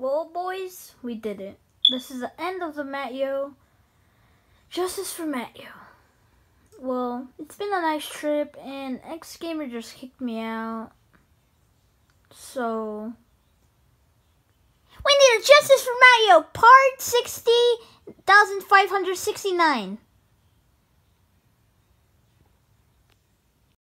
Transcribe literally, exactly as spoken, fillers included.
Well, boys, we did it. This is the end of the Matteo. Justice for Matteo. Well, it's been a nice trip, and X Gamer just kicked me out. So, we need a Justice for Matteo, part sixty thousand five hundred sixty-nine.